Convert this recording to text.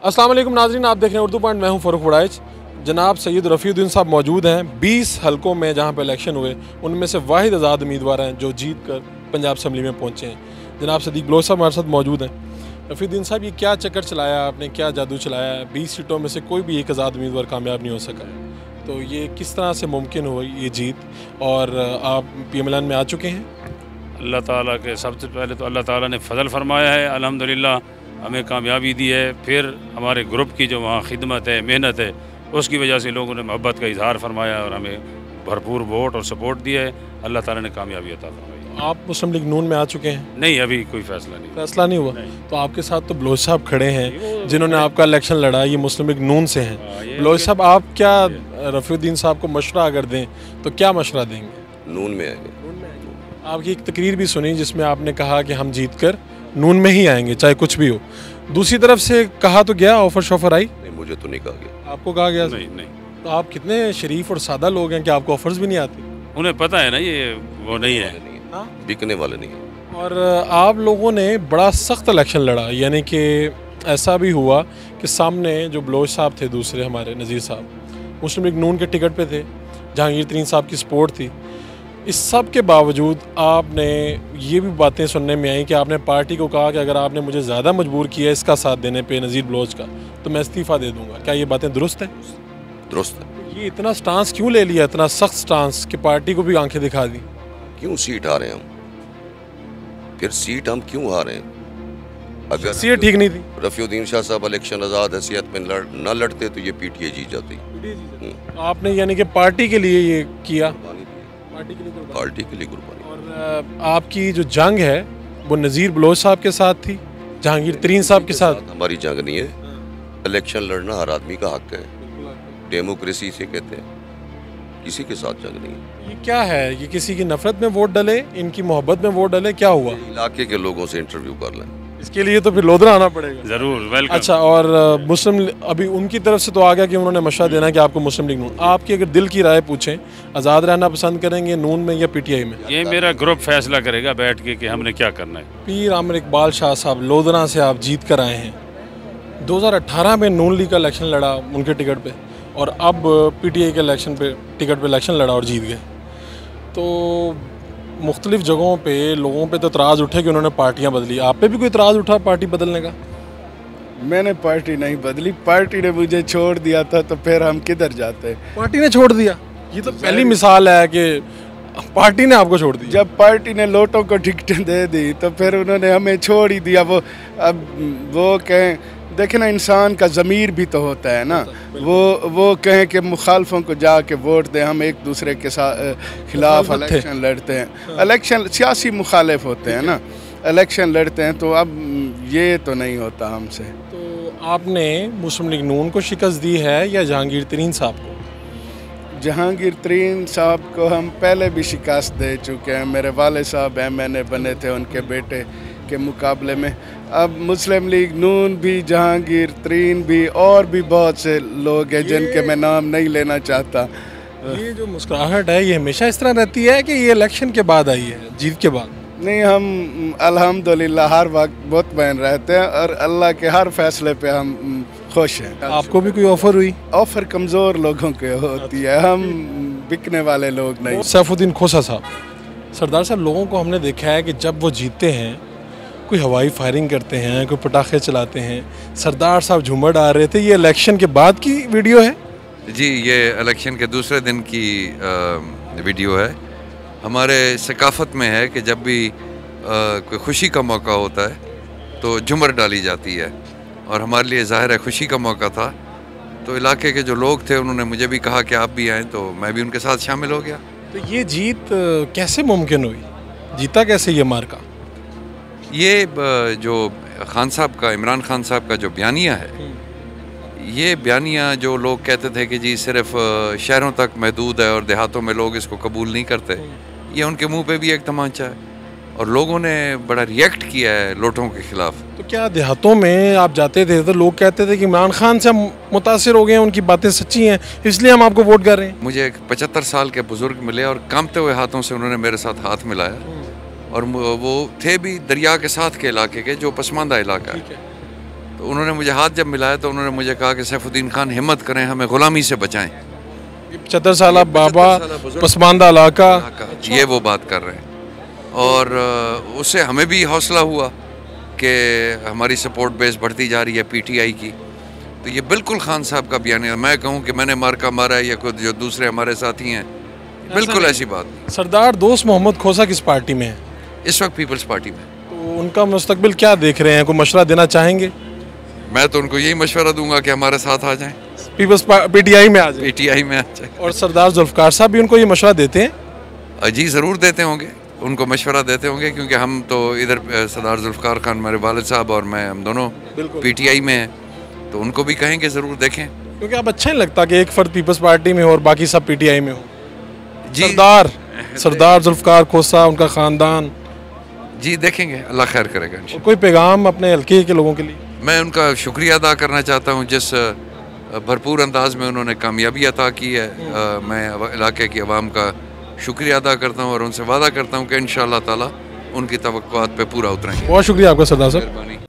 अस्सलाम वालेकुम नाज़रीन, आप देख रहे हैं उर्दू पॉइंट। मैं हूं फ़ारूक वड़ाइच। जनाब सैयद रफ़ीउद्दीन साहब मौजूद हैं। 20 हलकों में जहां पर इलेक्शन हुए उनमें से वाहिद आज़ाद उम्मीदवार हैं जो जीत कर पंजाब असम्बली में पहुंचे हैं। जनाब सदीक बलोच साहब हमारे साथ मौजूद हैं। रफ़ीउद्दीन साहब, ये क्या चक्कर चलाया आपने, क्या जादू चलाया? 20 सीटों में से कोई भी एक आज़ाद उम्मीदवार कामयाब नहीं हो सका, तो ये किस तरह से मुमकिन हुई ये जीत? और आप पीएम में आ चुके हैं। अल्लाह ताला के सबसे पहले तो अल्लाह ताला ने फ़ज़ल फरमाया है, अल्हम्दुलिल्लाह हमें कामयाबी दी है। फिर हमारे ग्रुप की जो वहाँ खिदमत है, मेहनत है, उसकी वजह से लोगों ने मोहब्बत का इजहार फरमाया और हमें भरपूर वोट और सपोर्ट दिया है। अल्लाह ताला ने कामयाबी अता फरमाई। आप मुस्लिम लीग नून में आ चुके हैं? नहीं, अभी कोई फ़ैसला नहीं। फैसला नहीं हुआ? नहीं। तो आपके साथ तो बलोच साहब खड़े हैं जिन्होंने आपका इलेक्शन लड़ा, ये मुस्लिम लीग नून से हैं। बलोच साहब, आप क्या रफ़ीउद्दीन साहब को मशवरा अगर दें तो क्या मशवरा देंगे? नून में आएंगे। आपकी एक तकरीर भी सुनी जिसमें आपने कहा कि हम जीत कर नून में ही आएंगे चाहे कुछ भी हो। दूसरी तरफ से कहा तो गया, ऑफर शॉफर आई? नहीं, मुझे तो नहीं कहा गया। आपको कहा गया? नहीं नहीं, तो आप कितने शरीफ और सादा लोग हैं कि आपको ऑफर्स भी नहीं आती? उन्हें पता है ना ये वो नहीं है। हाँ? बिकने वाले नहीं है। और आप लोगों ने बड़ा सख्त इलेक्शन लड़ा, यानी कि ऐसा भी हुआ कि सामने जो बलोच साहब थे, दूसरे हमारे नज़ीर साहब मुस्लिम लीग नून के टिकट पे थे, जहांगीर तरीन साहब की सपोर्ट थी। इस सब के बावजूद आपने ये भी बातें सुनने में आई कि आपने पार्टी को कहा कि अगर आपने मुझे ज़्यादा मजबूर किया इसका साथ देने पे, नज़ीर बलोच का, तो मैं इस्तीफ़ा दे दूँगा। क्या ये बातें दुरुस्त हैं? दुरुस्त है। ये इतना स्टांस क्यों ले लिया, इतना सख्त स्टांस कि पार्टी को भी आंखें दिखा दी? क्यों सीट हारे हम? फिर सीट हम क्यों हारे? अगर सीट ठीक नहीं थी। रफ़ीउद्दीन शाह साहब इलेक्शन आज़ाद हैसियत में न लड़ते तो ये पीटीए जीत जाती। आपने यानी कि पार्टी के लिए ये किया? पार्टी के लिए कुर्बानी। और आपकी जो जंग है वो नज़ीर बलोच साहब के साथ थी, जहांगीर तरीन साहब के साथ? हमारी जंग नहीं है। इलेक्शन लड़ना हर आदमी का हक है, डेमोक्रेसी से कहते हैं। किसी के साथ जंग नहीं है। ये क्या है? ये किसी की नफरत में वोट डले, इनकी मोहब्बत में वोट डले, क्या हुआ? इलाके के लोगों से इंटरव्यू कर लें। इसके लिए तो फिर लोधरा आना पड़ेगा। ज़रूर, वेलकम। अच्छा, और मुस्लिम अभी उनकी तरफ से तो आ गया कि उन्होंने मशवरा देना कि आपको मुस्लिम लीग नून। आपकी अगर दिल की राय पूछें, आज़ाद रहना पसंद करेंगे नून में या पीटीआई में? ये मेरा ग्रुप फैसला करेगा बैठ के कि हमने क्या करना है। पीर आमिर इकबाल शाह साहब लोधरा से आप जीत कर आए हैं। 2018 में नून लीग का इलेक्शन लड़ा उनके टिकट पे, और अब पीटीआई के इलेक्शन पे टिकट पे इलेक्शन लड़ा और जीत गए। तो मुख्तलिफ जगहों पे लोगों पे तो इतराज़ उठे कि उन्होंने पार्टियां बदली। आप पे भी कोई इतराज़ उठा पार्टी बदलने का? मैंने पार्टी नहीं बदली, पार्टी ने मुझे छोड़ दिया था, तो फिर हम किधर जाते? पार्टी ने छोड़ दिया? ये तो पहली मिसाल है कि पार्टी ने आपको छोड़ दिया। जब पार्टी ने लोटों को टिकटें दे दी तो फिर उन्होंने हमें छोड़ ही दिया। वो अब वो कहें, देखे ना, इंसान का ज़मीर भी तो होता है ना। वो कहें कि मुखालफों को जाके वोट दें, हम एक दूसरे के साथ खिलाफ इलेक्शन लड़ते हैं। इलेक्शन सियासी मुखालिफ होते हैं ना, इलेक्शन लड़ते हैं, तो अब ये तो नहीं होता हमसे। तो आपने मुस्लिम लीग नून को शिकस्त दी है या जहांगीर तरीन साहब को? जहांगीर तरीन साहब को हम पहले भी शिकस्त दे चुके हैं। मेरे वाले साहब MNA बने थे उनके बेटे के मुकाबले में। अब मुस्लिम लीग नून भी, जहांगीर तरीन भी, और भी बहुत से लोग हैं जिनके मैं नाम नहीं लेना चाहता। ये जो मुस्कुराहट है ये हमेशा इस तरह रहती है कि ये इलेक्शन के बाद आई है, जीत के बाद? नहीं, हम अल्हम्दुलिल्लाह हर वक्त मुतमईन रहते हैं और अल्लाह के हर फैसले पे हम खुश हैं। आपको भी कोई ऑफर हुई? ऑफर कमज़ोर लोगों के होती है, हम बिकने वाले लोग नहीं। सैफुद्दीन खोसा साहब, सरदार साहब, लोगों को हमने देखा है कि जब वो जीतते हैं कोई हवाई फायरिंग करते हैं, कोई पटाखे चलाते हैं। सरदार साहब झूमर डाल रहे थे, ये इलेक्शन के बाद की वीडियो है? जी, ये इलेक्शन के दूसरे दिन की वीडियो है। हमारे सकाफ़त में है कि जब भी कोई खुशी का मौका होता है तो झूमर डाली जाती है, और हमारे लिए ज़ाहिर है खुशी का मौका था। तो इलाके के जो लोग थे उन्होंने मुझे भी कहा कि आप भी आएँ, तो मैं भी उनके साथ शामिल हो गया। तो ये जीत कैसे मुमकिन हुई? जीता कैसे ये मार्का? ये जो खान साहब का, इमरान खान साहब का जो बयानिया है, ये बयानिया जो लोग कहते थे कि जी सिर्फ शहरों तक महदूद है और देहातों में लोग इसको कबूल नहीं करते, ये उनके मुंह पे भी एक तमाचा है, और लोगों ने बड़ा रिएक्ट किया है लोटों के खिलाफ। तो क्या देहातों में आप जाते थे तो लोग कहते थे कि इमरान खान से हम मुतासिर हो गए हैं, उनकी बातें सच्ची हैं, इसलिए हम आपको वोट कर रहे हैं? मुझे एक 75 साल के बुजुर्ग मिले और कांपते हुए हाथों से उन्होंने मेरे साथ हाथ मिलाया, और वो थे भी दरिया के साथ के इलाके के, जो पसमानदा इलाका है। तो उन्होंने मुझे हाथ जब मिलाया तो उन्होंने मुझे कहा कि सैफुद्दीन खान हिम्मत करें, हमें ग़ुलामी से बचाएं। 75 साल बाबा, पसमानदा इलाका, ये वो बात कर रहे हैं। और उससे हमें भी हौसला हुआ कि हमारी सपोर्ट बेस बढ़ती जा रही है PTI की। तो ये बिल्कुल खान साहब का बयान है। मैं कहूँ कि मैंने मार्का मारा है या कोई जो दूसरे हमारे साथी हैं, बिल्कुल ऐसी बात नहीं। सरदार दोस्त मोहम्मद खोसा किस पार्टी में है इस वक्त पीपल्स पार्टी में। तो उनका मुस्तकबिल क्या देख रहे हैं, कोई मशवरा देना चाहेंगे? मैं तो उनको यही मशवरा दूंगा कि हमारे साथ आ जाएं, पीपल्स PTI में आ जाए। PTI में आ जाएं। और सरदार जुल्फ़कार साहब भी उनको ये मशवरा देते हैं? जी ज़रूर देते होंगे, उनको मशवरा देते होंगे, क्योंकि हम तो इधर सरदार जुल्फ़कार खान मेरे वालिद साहब और मैं, हम दोनों PTI में हैं, तो उनको भी कहेंगे ज़रूर देखें। क्योंकि अब अच्छा नहीं लगता कि एक फ़र्द पीपल्स पार्टी में हो और बाकी सब PTI में हो। जी सरदार जुल्फ़कार खोसा, उनका ख़ानदान। जी देखेंगे, अल्लाह खैर करेगा इंशाअल्लाह। और कोई पैगाम अपने हल्के के लोगों के लिए? मैं उनका शुक्रिया अदा करना चाहता हूँ जिस भरपूर अंदाज में उन्होंने कामयाबी अता की है। मैं इलाके की आवाम का शुक्रिया अदा करता हूँ और उनसे वादा करता हूँ कि इंशाअल्लाह ताला उनकी तवक्कुआत पे पूरा उतरेंगे। बहुत शुक्रिया आपका सरदार साहब। मेहरबानी।